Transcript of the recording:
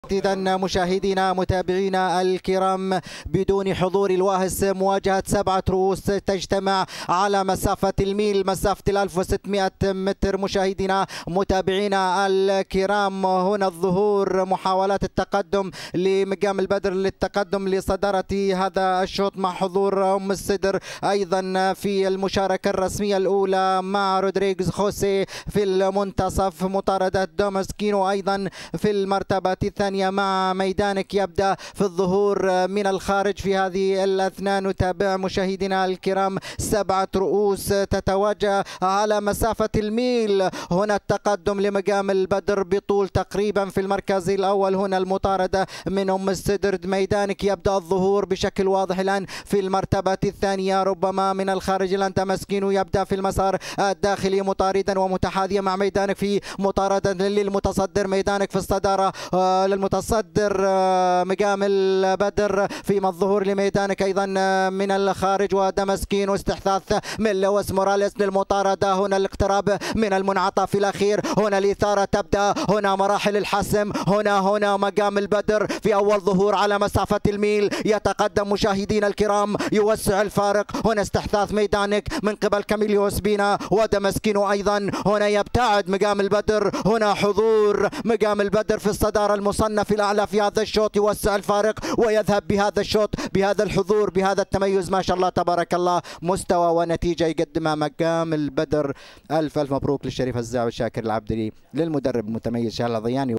إذا مشاهدينا متابعينا الكرام، بدون حضور الواهس مواجهة 7 رؤوس تجتمع على مسافة الميل، مسافة 1600 متر. مشاهدينا متابعينا الكرام، هنا الظهور، محاولات التقدم لمقام البدر للتقدم لصدارة هذا الشوط مع حضور أم الصدر أيضا في المشاركة الرسمية الأولى مع رودريغيز خوسيه في المنتصف. مطاردة دوماسكينو أيضا في المرتبة الثانية مع ميدانك يبدأ في الظهور من الخارج. في هذه الأثناء نتابع مشاهدينا الكرام 7 رؤوس تتواجه على مسافة الميل. هنا التقدم لمقام البدر بطول تقريبا في المركز الأول. هنا المطاردة من أم الصدر. ميدانك يبدأ الظهور بشكل واضح الآن في المرتبة الثانية، ربما من الخارج الآن تمسكينو يبدأ في المسار الداخلي مطاردا ومتحاذيا مع ميدانك في مطاردة للمتصدر. ميدانك في الصدارة للمتصدر مقام البدر، فيما الظهور لميدانك أيضا من الخارج ودمسكينو. استحثاث من لويس موراليس للمطاردة. هنا الاقتراب من المنعطف الأخير. هنا الإثارة تبدأ. هنا مراحل الحسم. هنا مقام البدر في أول ظهور على مسافة الميل، يتقدم مشاهدينا الكرام، يوسع الفارق. هنا استحثاث ميدانك من قبل كاميليو سبينا ودمسكينو أيضا. هنا يبتعد مقام البدر. هنا حضور مقام البدر في الصدارة، المصنف الأعلى في هذا الشوط، يوسع الفارق ويذهب بهذا الشوط بهذا الحضور بهذا التميز. ما شاء الله تبارك الله، مستوى ونتيجة يقدمها مقام البدر. ألف مبروك للشريف الزاوي شاكر العبدلي، للمدرب المتميز شهلا ضياني.